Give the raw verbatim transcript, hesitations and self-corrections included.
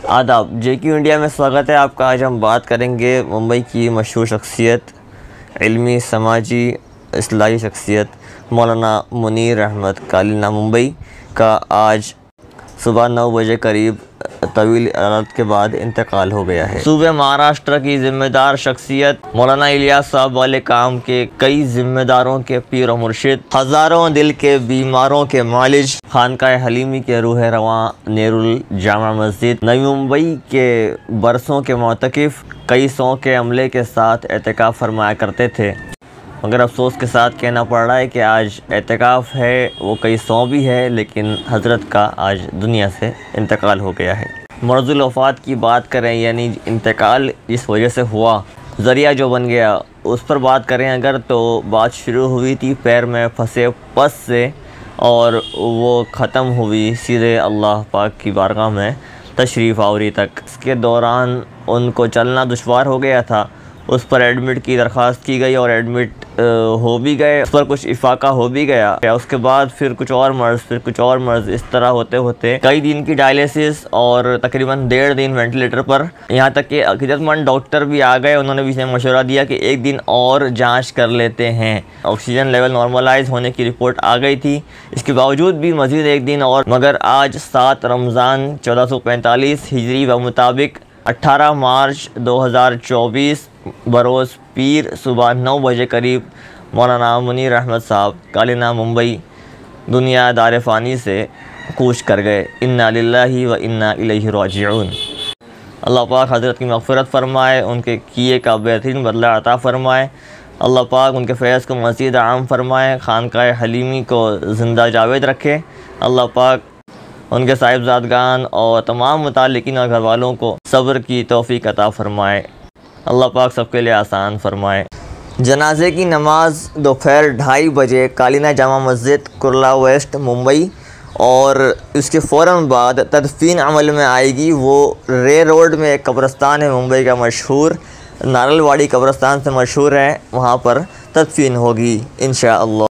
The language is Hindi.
आदाब, जेक्यू इंडिया में स्वागत है आपका। आज हम बात करेंगे मुंबई की मशहूर शख्सियत, इल्मी, समाजी, इस्लाही शख्सियत मौलाना मुनीर अहमद कालीना मुंबई का आज सुबह नौ बजे करीब तवील अदालत के बाद इंतकाल हो गया है। सूबे महाराष्ट्र की ज़िम्मेदार शख्सियत मौलाना इलियास साहब वाले काम के कई ज़िम्मेदारों के पीर और मुर्शिद, हज़ारों दिल के बीमारों के मालिज, खानकाह हलीमी के रूह रवां नेरुल जामा मस्जिद नई मुंबई के बरसों के मोतकिफ़ कई सौ के अमले के साथ एहतिकाफ़ फरमाया करते थे। मगर अफसोस के साथ कहना पड़ रहा है कि आज एहतिकाफ़ है वो कई सौ भी है, लेकिन हज़रत का आज दुनिया से इंतकाल हो गया है। मर्ज़ुल वफ़ात की बात करें, यानी इंतकाल इस वजह से हुआ, ज़रिया जो बन गया, उस पर बात करें अगर, तो बात शुरू हुई थी पैर में फंसे पस से और वो ख़त्म हुई सीधे अल्लाह पाक की बारगाह में तशरीफ़ आवरी तक। इसके दौरान उनको चलना दुश्वार हो गया था। उस पर एडमिट की दरख्वास्त की गई और एडमिट हो भी गए, उस पर कुछ इफाका हो भी गया। उसके बाद फिर कुछ और मर्ज़, फिर कुछ और मर्ज़, इस तरह होते होते कई दिन की डायलिसिस और तकरीबन डेढ़ दिन वेंटिलेटर पर, यहाँ तक कि अक़ीदतमंद डॉक्टर भी आ गए। उन्होंने भी इसे मशवरा दिया कि एक दिन और जाँच कर लेते हैं। ऑक्सीजन लेवल नॉर्मलाइज होने की रिपोर्ट आ गई थी, इसके बावजूद भी मज़ीद एक दिन और। मगर आज सात रमज़ान चौदह सौ पैंतालीस हिजरी व मुताबिक अट्ठारह मार्च दो हज़ार चौबीस बरोज़ पीर सुबह नौ बजे करीब मौलाना मुनीर अहमद साहब कालीना मुंबई दुनिया दार फ़ानी से कूच कर गए। इन्ना लिल्लाहि व इन्ना इलैहि राजिऊन। अल्लाह पाक हज़रत की मग़फ़िरत फ़रमाए, उनके किए का बेहतरीन बदला अता फ़रमाए। अल्लाह पाक उनके फैज़ को मज़ीद आम फ़रमाए, खानकाह हलीमी को ज़िंदा जावेद रखे। अल्लाह पाक उनके साहिबज़ादगान और तमाम मुताल्लिकीन और घर वालों को सब्र की तौफ़ीक अता फ़रमाए। अल्लाह पाक सबके लिए आसान फ़रमाए। जनाजे की नमाज दोपहर ढाई बजे कालीना जामा मस्जिद कुर्ला वेस्ट मुंबई, और इसके फ़ौरन बाद तदफ़ीन अमल में आएगी। वो रे रोड में एक कब्रस्तान है मुंबई का मशहूर, नारलवाड़ी कब्रस्तान से मशहूर है, वहाँ पर तदफ़ीन होगी इंशाअल्लाह।